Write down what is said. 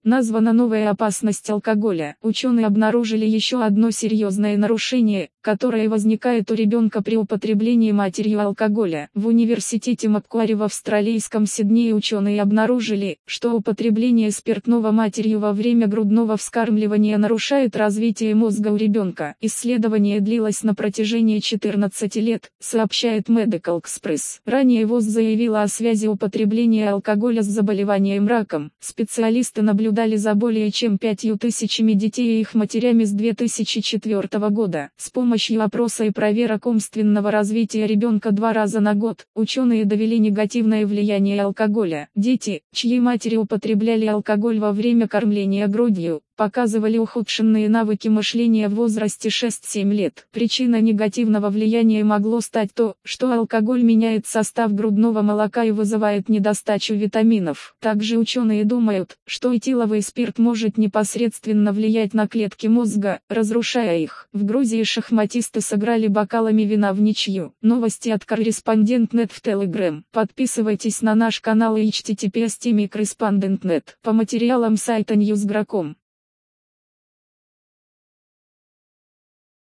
названа новая опасность алкоголя. Ученые обнаружили еще одно серьезное нарушение, которое возникает у ребенка при употреблении матерью алкоголя. В университете Маккуари в австралийском Сиднее ученые обнаружили, что употребление спиртного матерью во время грудного вскармливания нарушает развитие мозга у ребенка. Исследование длилось на протяжении 14 лет, сообщает Medical Express. Ранее ВОЗ заявила о связи употребления алкоголя с заболеванием раком. Специалисты наблюдали за более чем 5000 детей и их матерями с 2004 года. С помощью опроса и проверок умственного развития ребенка 2 раза на год, ученые довели негативное влияние алкоголя. Дети, чьи матери употребляли алкоголь во время кормления грудью, показывали ухудшенные навыки мышления в возрасте 6-7 лет. Причиной негативного влияния могло стать то, что алкоголь меняет состав грудного молока и вызывает недостачу витаминов. Также ученые думают, что этиловый спирт может непосредственно влиять на клетки мозга, разрушая их. В Грузии шахматисты сыграли бокалами вина в ничью. Новости от Корреспондент.нет в Telegram. Подписывайтесь на наш канал и https://correspondent.net. По материалам сайта Newsgro.com.